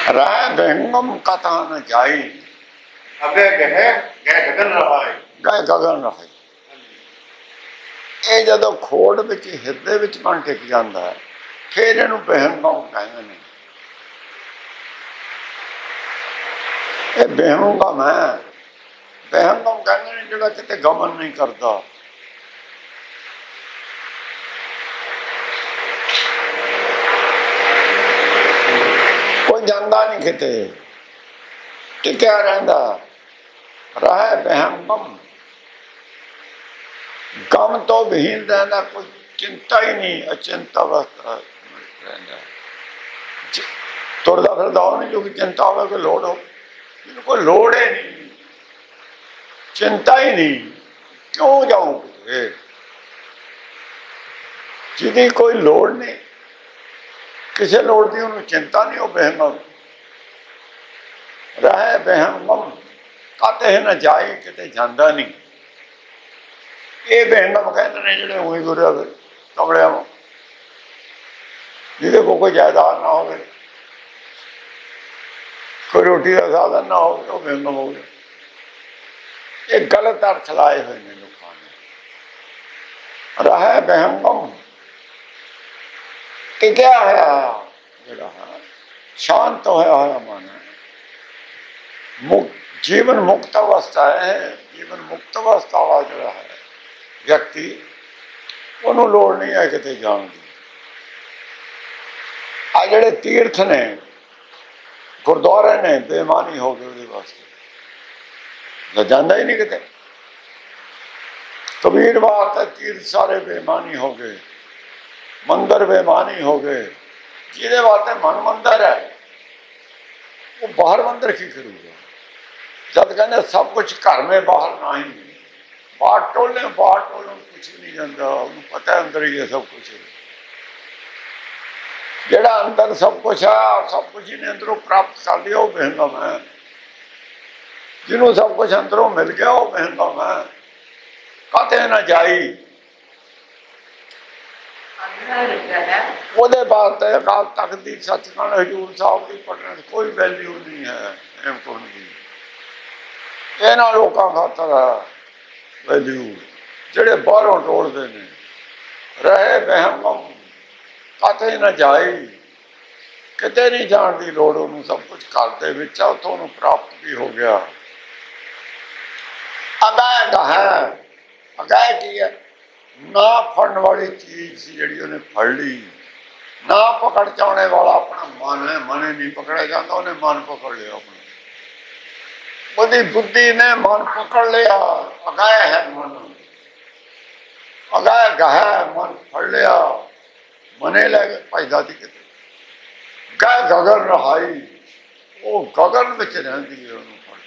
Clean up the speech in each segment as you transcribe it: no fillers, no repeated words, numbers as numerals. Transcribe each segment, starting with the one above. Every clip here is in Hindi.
रह विहंगम कथा न जाई, अगे गए गगन रहाए, गए गगन रहाए। ये जदों खोड़ विच हिरदे विच मन टिक जाता है फिर इहनूं विहंगम कहंदे ने। ये विहंगम है, विहंगम कहंदे ने जिहड़ा किते गमन नहीं करता। कोई जांदा नहीं किते, टिकिया रहिंदा। रहे विहंगम, गम तो विहीन रहना, कोई चिंता ही नहीं, अचिंता अवस्था रहना। तुरदा फिरदा नहीं जो कि चिंता हो कोई लोड़ हो, कोई लोड़ ही नहीं, चिंता ही नहीं। क्यों जाऊं किते, जिहदी कोई लोड़ नहीं, किसी लोड़ की उन्होंने चिंता नहीं, वो विहंगम। रहे विहंगम कते न जाए, किते जांदा नहीं। ये विहंगम कहते हैं जिहड़े उही गुरे कमलियां जिहदे कोई जायदाद ना हो, कोई रोटी का साधन ना हो, वो विहंगम हो गया। ये गलत अर्थ लाए हुए ने लोगों ने। रहे विहंगम टिकिया होया जिहड़ा शांत होया होया मन, जीवन मुक्त अवस्था है। जीवन मुक्त अवस्था वाला जिहड़ा है व्यक्ति, उन्होंने लोड़ नहीं है किते जाने की। आ जिहड़े तीर्थ ने, गुरुद्वारे ने, बेईमानी हो गई उसके वास्ते, जाता ही नहीं किते। कबीर वास्ते तीर्थ सारे बेईमानी हो गए, मंदिर बेईमानी हो गए। जिहदे वास्ते मन मंदिर है, वो बाहर मंदिर की करूगा? जब कहते सब कुछ घर में बाहर ना ही, बाहर टोले कुछ नहीं जाता, उन्हें पता है अंदर ही है सब कुछ। जेड़ा अंदर सब कुछ है और सब कुछ इन्हें अंदरों प्राप्त कर लिया, वो विहंगम है। जिन्हों सब कुछ अंदरों मिल गया, वो विहंगम है। कते न जाई, ਉਹਦੇ ਵਾਸਤੇ ਅਕਾਲ ਤਖਤ ਦੀ, ਸੱਚਖੰਡ ਹਜ਼ੂਰ ਸਾਹਿਬ ਦੀ ਪਟਨਾ कोई वैल्यू नहीं है। हेमकुंड की इन्होंने लोगों खातर वैल्यू जेड़े बाहरों टोलते हैं। रहे विहंगम कते न जाई, किते नहीं जान की लोड़, उन्होंने सब कुछ करते विच उतों प्राप्त भी हो गया। अगाय है, अगाय की है ना फड़न वाली चीज सी जी उन्हें फड़ ली, ना पकड़ चाने वाला अपना मन है, मन ही नहीं पकड़ा जाता, उन्हें मन पकड़ लिया अपना। बुद्धि बुद्धि ने मन पकड़ लिया, अगाय है मन, अगाय गह मन फड़ लिया, मने ले गए भजदा दी किते। गह गगन रहाई, वो गगन विच रहिंदी है, उन्होंने फड़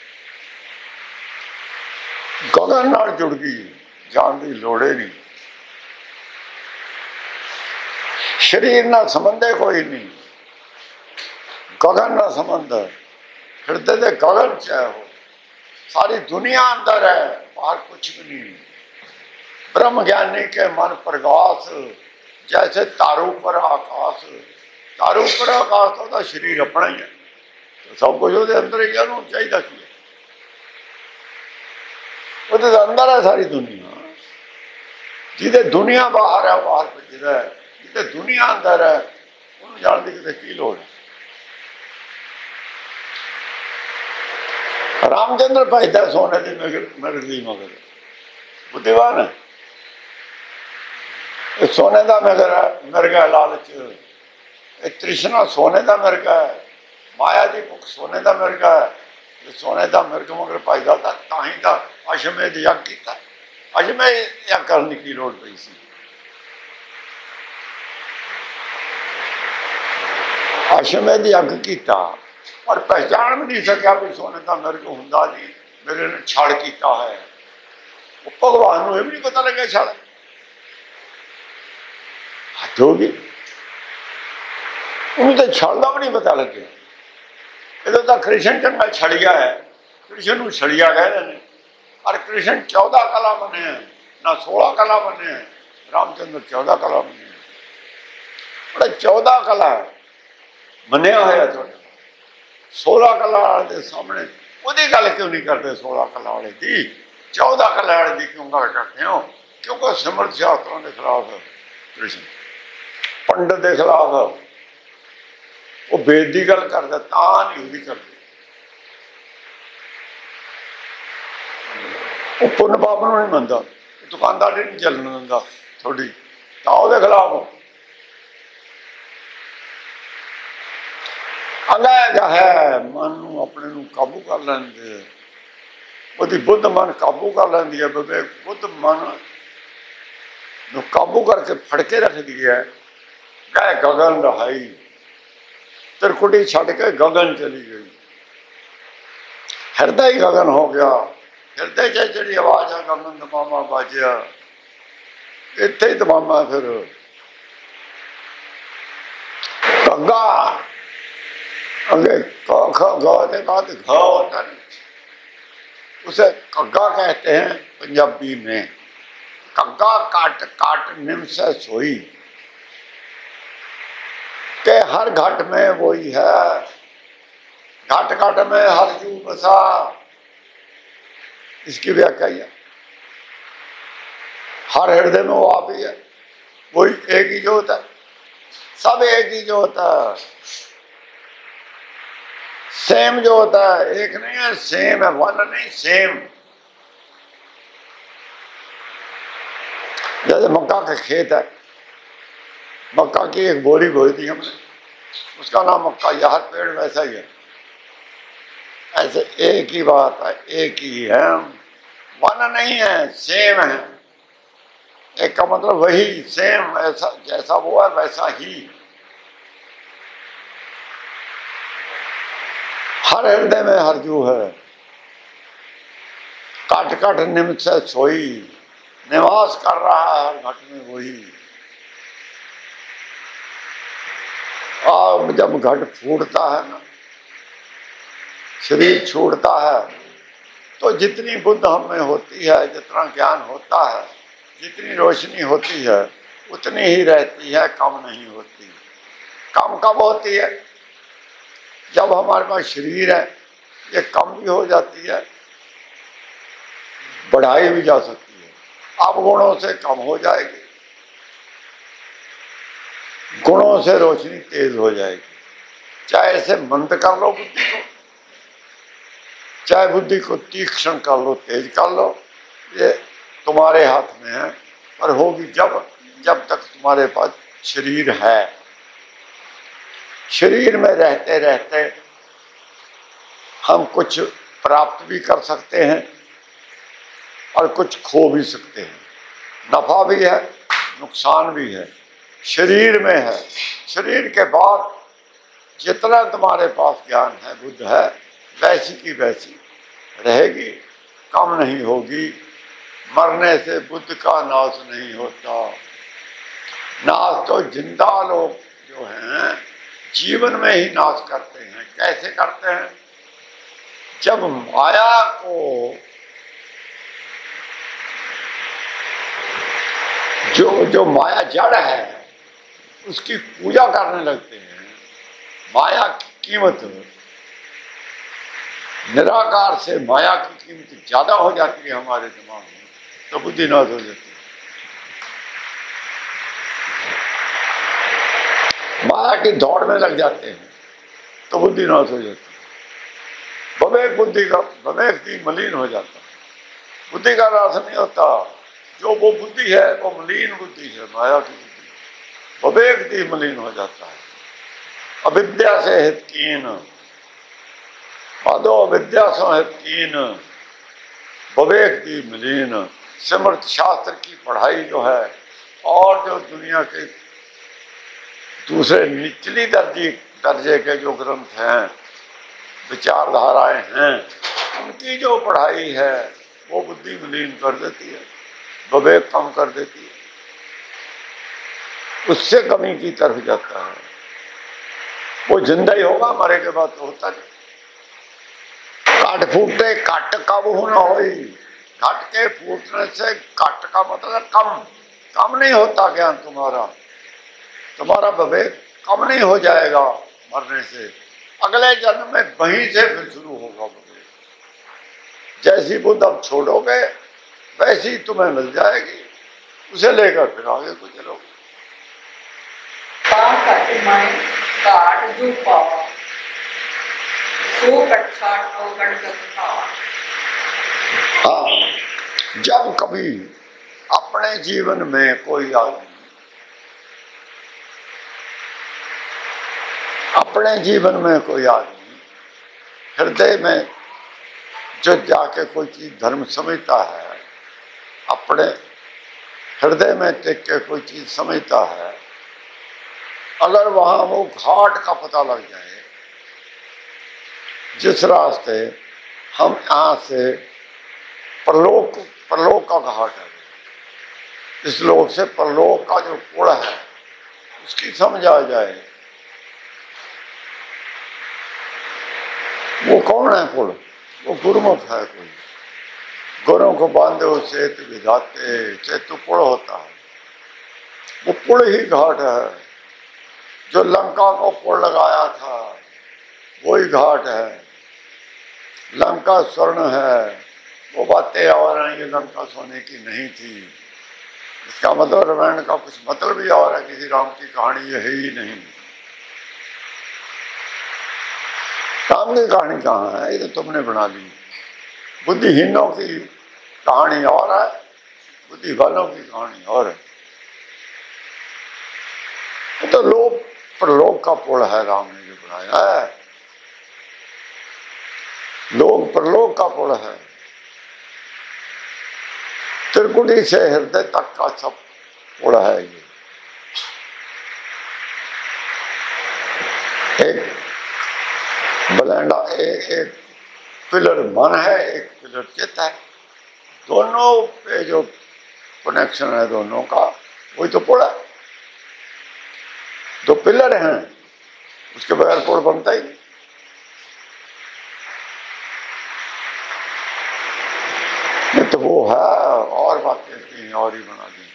के गगन नाल जुड़ गई, जान की लोड़ नहीं। शरीर ना संबंध कोई नहीं, गगन ना संबंध। हृदय के गगन च है, वो सारी दुनिया अंदर है, बाहर कुछ भी नहीं। ब्रह्म ज्ञानी के मन प्रकाश जैसे तारू पर आकाश, तारू पर आकाश तो शरीर अपना ही है, तो सब कुछ वो अंदर ही है। चाहिए कि वो अंदर है सारी दुनिया। जिसे दुनिया बाहर है, बाहर भजदा है, जिसे दुनिया अंदर है, उन्होंने जानने की की लोड़ है। रामचंद्र भजदा सोने की मिर्गी मगर, बुद्धिवान है। सोने का मिर्ग है, लालच, तृष्णा सोने का मिर्ग है, माया की भुख सोने का मिर्ग है। सोने का मिर्ग मगर भजदा तां ही तो अश्वमेध यज्ञ किया। अश्वमेध यज्ञ करने की लोड़ पई सी। अश्वमेध यज्ञ किया और पहचान भी नहीं सकिया भी सोने का मिर्ग हुंदा नहीं, मेरे ने छड़ किया है। भगवान को यह भी नहीं पता लगे छड़ हद होगी, उन्हें तो छड़ का भी नहीं पता लगे। इधर तो कृष्ण चंगा छड़िया है, कृष्ण को छड़िया कहते हैं। और कृष्ण 14 कला बने हैं, ना 16 कला बने हैं। रामचंद्र 14 कला बने हैं, बड़ा 14 कला है मनिया होया। 16 कला वाले के सामने ਉਹਦੀ ਗੱਲ क्यों नहीं करते? 16 कला वाले की 14 कला वाले की क्यों गल करते हो? क्योंकि सिमरत शास्त्रों के खिलाफ है कृष्ण, पंडित के खिलाफ है, वो वेद की गल करता ता नहीं उसकी करते, वो पुण्य पाप नहीं मनता, दुकानदारी नहीं चलन दिंदा थोड़ी, ता उसके खिलाफ हो। अलग है मन अपने काबू कर लेंदे, ਉਹਦੀ बुद्ध मन काबू कर लेंदी है, विवेक बुद्ध मन काबू करके फड़ के रख दी है। कह गगन रहाई, त्रिकुटी छड़ के गगन चली गई, हृदय ही गगन हो गया। हृदय च जी आवाज है गगन दमामा बाजिया, इत्थे ही दमामा फिर कग्गा अगे के बाद घ होता है, उसे कग्गा कहते हैं पंजाबी में। कग्गा काट काट निम से सोई, के हर घट में वही है, घट घट में हर जू बसा, इसकी व्याख्या है। हर हृदय में वो आप ही है, वही एक ही जो होता है, सब एक ही जो होता है, सेम जो होता है, एक नहीं है, सेम है, वन नहीं, सेम। जैसे मक्का का खेत है, मक्का की एक बोरी बोई थी हमने, उसका नाम मक्का, या हर पेड़ वैसा ही है। ऐसे एक ही बात है, एक ही है, वन नहीं है, सेम है। एक का मतलब वही, सेम, ऐसा जैसा वो है वैसा ही। हर हृदय में हरजू है, काट काट निम से सोई, निवास कर रहा है हर घट में वही। और जब घट फूटता है ना, शरीर छूटता है, तो जितनी बुद्ध हम में होती है, जितना ज्ञान होता है, जितनी रोशनी होती है, उतनी ही रहती है, कम नहीं होती। कम कब होती है? जब हमारे पास शरीर है, ये कम भी हो जाती है, बढ़ाई भी जा सकती है। अब गुणों से कम हो जाएगी, गुणों से रोशनी तेज हो जाएगी। चाहे ऐसे मंद कर लो बुद्धि को, चाहे बुद्धि को तीक्ष्ण कर लो, तेज कर लो, ये तुम्हारे हाथ में है। पर होगी जब तक तुम्हारे पास शरीर है। शरीर में रहते रहते हम कुछ प्राप्त भी कर सकते हैं और कुछ खो भी सकते हैं। नफा भी है, नुकसान भी है, शरीर में है। शरीर के बाद जितना तुम्हारे पास ज्ञान है, बुद्ध है, वैसी की वैसी रहेगी, कम नहीं होगी। मरने से बुद्ध का नाश नहीं होता। नाश तो जिंदा लोग जो हैं जीवन में ही नाश करते हैं। कैसे करते हैं? जब माया को जो माया जड़ है उसकी पूजा करने लगते हैं। माया की कीमत निराकार से माया की कीमत ज्यादा हो जाती है हमारे दिमाग में, तो बुद्धि नाश हो जाती है। माया की दौड़ में लग जाते हैं तो बुद्धि नाश हो जाती है। विवेक बुद्धि का विवेक भी मलिन हो जाता है, बुद्धि का नाश नहीं होता। जो वो बुद्धि है वो मलिन बुद्धि है, माया की बुद्धि। विवेक भी मलिन हो जाता है। अविद्या से हितकीन, अदो अविद्या से हितकीन, विवेक की मलिन। समर्थ शास्त्र की पढ़ाई जो है और जो दुनिया के दूसरे निचली दर्जे के जो ग्रंथ हैं, विचारधाराएं हैं, उनकी जो पढ़ाई है वो बुद्धि मलिन कर देती है, विवेक कम कर देती है, उससे कमी की तरफ जाता है। वो जिंदा ही होगा, मरे के बाद तो होता नहीं। काट फूटे काट कब होना होई। घट के फूटने से काट का मतलब कम नहीं होता ज्ञान तुम्हारा। तुम्हारा विवेक कम नहीं हो जाएगा मरने से। अगले जन्म में वहीं से फिर शुरू होगा विवेक। जैसी बुद्ध अब छोड़ोगे वैसी तुम्हें मिल जाएगी, उसे लेकर फिर आगे को चलोगे। हाँ, जब कभी अपने जीवन में कोई आदमी हृदय में जो जाके कोई चीज धर्म समझता है, अपने हृदय में टिक के कोई चीज समझता है, अगर वहां वो घाट का पता लग जाए, जिस रास्ते हम यहाँ से परलोक का घाट है, इस लोक से परलोक का जो पुल है उसकी समझ आ जाए, वो कौन है पुल? वो गुरुमुख है। कोई गुरु को बांधे हो सेतु विधाते, सेतु पुल होता है, वो पुल ही घाट है। जो लंका को पुल लगाया था वही घाट है। लंका स्वर्ण है, वो बातें और हैं, ये लंका सोने की नहीं थी। इसका मतलब रामायण का कुछ मतलब ही और है, किसी राम की कहानी ये है ही नहीं। राम की कहानी कहाँ है? ये तो तुमने बना ली। बुद्धिहीनों की कहानी और है, बुद्धि वालों की कहानी और है। तो लोक परलोक का पुल है, राम ने जो बनाया है, लोक परलोक का पुल है। त्रिकुटी से हृदय तक का सब पुल है ये। एक बलेंडा, एक पिलर मन है, एक पिलर चित्त है। दोनों पे जो कनेक्शन है दोनों का, वही तो पुल है। दो पिलर हैं, उसके बगैर पुल बनता ही नहीं। तो वो है, और बातें की और ही बना दी।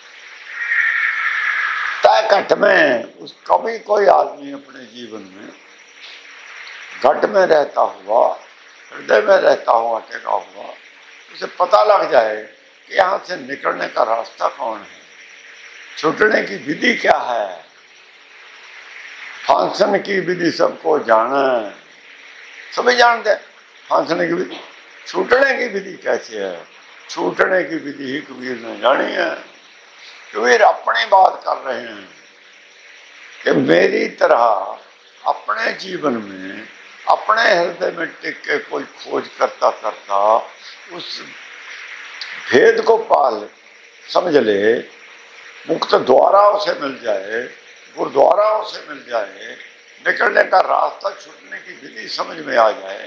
तय घट में उस कभी कोई आदमी अपने जीवन में घट में रहता हुआ, हृदय में रहता हुआ, टेका हुआ, उसे पता लग जाए कि यहाँ से निकलने का रास्ता कौन है, छूटने की विधि क्या है। फांसने की विधि सबको जाना है, सभी जानते हैं फांसने की विधि। छूटने की विधि कैसे है? छूटने की विधि ही कबीर ने जानी है। कबीर अपनी बात कर रहे हैं कि मेरी तरह अपने जीवन में, अपने हृदय में टिक के कोई खोज करता करता उस भेद को पाल समझ ले, मुक्त द्वारा उसे मिल जाए, गुरुद्वारा उसे मिल जाए, निकलने का रास्ता, छूटने की विधि समझ में आ जाए,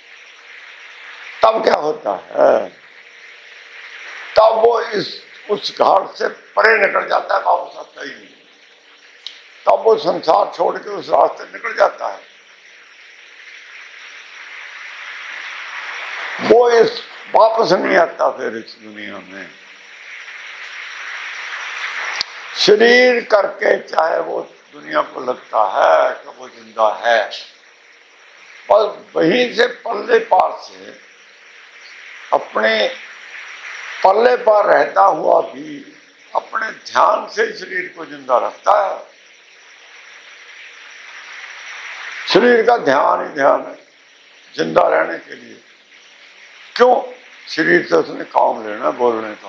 तब क्या होता है? तब वो उस घाट से परे निकल जाता है, वापस आता ही नहीं। तब वो संसार छोड़ के उस रास्ते निकल जाता है। वो इस वापस नहीं आता फिर इस दुनिया में। शरीर करके चाहे वो दुनिया को लगता है कि वो जिंदा है, पर वहीं से पल्ले पार से अपने पल्ले पर रहता हुआ भी अपने ध्यान से शरीर को जिंदा रखता है। शरीर का ध्यान ही ध्यान है जिंदा रहने के लिए। क्यों? शरीर से उसने काम लेना, बोलने का,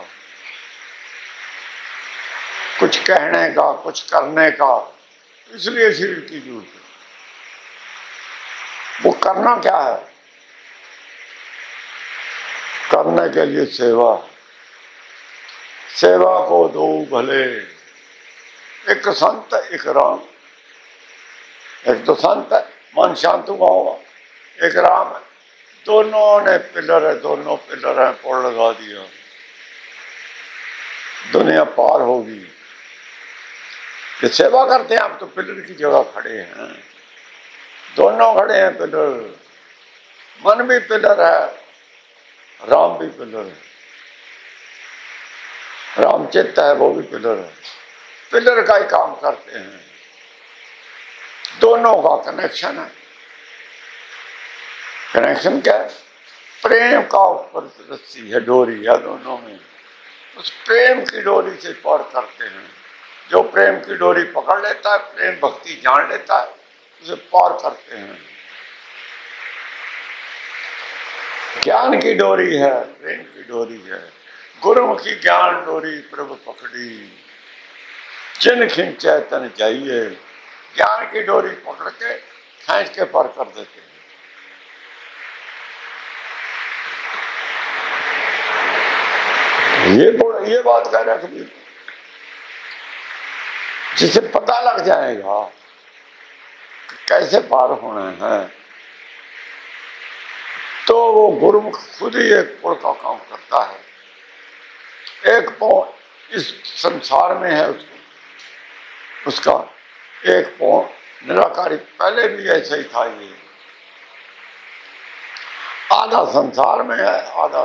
कुछ कहने का, कुछ करने का, इसलिए शरीर की जरूरत है। वो करना क्या है? करने के लिए सेवा। सेवा को दो भले, एक संत एक राम। एक तो संत है, मन शांत हुआ होगा, एक राम है। दोनों ने पिलर है, दोनों पिलर है, पोड़ लगा दिया, दुनिया पार होगी। ये सेवा करते हैं आप तो पिलर की जगह खड़े हैं, दोनों खड़े हैं पिलर। मन भी पिलर है, राम भी पिलर है, राम चित्त है, वो भी पिलर है। पिलर का ही काम करते हैं, दोनों का कनेक्शन है। कनेक्शन क्या है? प्रेम का ऊपर रस्सी है, डोरी है दोनों में, उस प्रेम की डोरी से पार करते हैं। जो प्रेम की डोरी पकड़ लेता है, प्रेम भक्ति जान लेता है, उसे पार करते हैं। ज्ञान की डोरी है, प्रेम की डोरी है, गुरुमुखी ज्ञान डोरी प्रभु पकड़ी, जिन खिंचे तन जाइए। ज्ञान की डोरी पकड़ के खींच के पार कर देते हैं। ये बात कह रहा कबीर, जिसे पता लग जाएगा कि कैसे पार होना है, तो वो गुरुमुख खुद ही एक पुल का काम करता है। एक पाँव इस संसार में है उसका एक पाँव निराकारी, पहले भी ऐसा ही था। ये आधा संसार में है,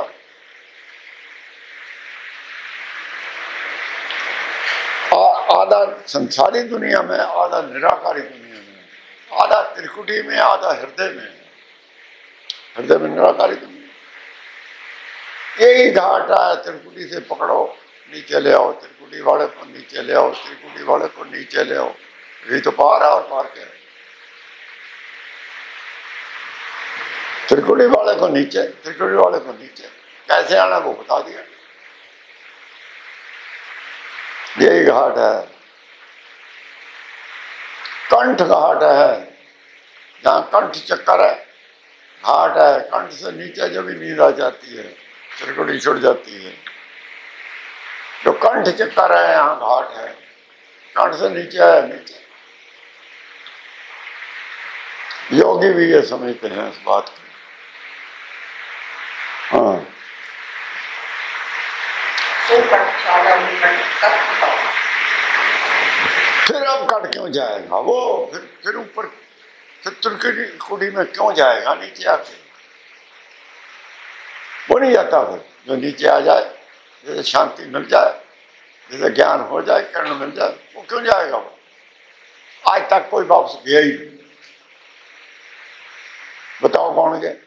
आधा संसारी दुनिया में, आधा निराकारी दुनिया में, आधा त्रिकुटी में, आधा हृदय में। हृदय में निराकारी दुनिया, यही घाट है। त्रिकुटी से पकड़ो, नीचे ले आओ, त्रिकुटी वाले को नीचे ले आओ, त्रिकुटी वाले को नीचे ले आओ, यही तो पार है। और पार क्या है? त्रिकुटी वाले को नीचे, त्रिकुटी वाले को नीचे कैसे आना वो बता दिया। यही घाट है, कंठ घाट है, जहाँ कंठ चक्कर है घाट है। कंठ से नीचे जब भी नींद आ जाती है, त्रिकुटी छुट जाती है। जो कंठ चक्कर है यहाँ घाट है, कंठ से नीचे है, नीचे। योगी भी ये समझते हैं इस बात को। हाँ, फिर अब कट क्यों जाएगा वो? फिर ऊपर, फिर त्रिकुटी में क्यों जाएगा नीचे आके? वो नहीं जाता। फिर जो नीचे आ जाए, जैसे शांति मिल जाए, जैसे ज्ञान हो जाए, कर्ण मिल जाए, वो क्यों जाएगा? वो आज तक कोई वापस गया ही नहीं। बताओ कौन गए?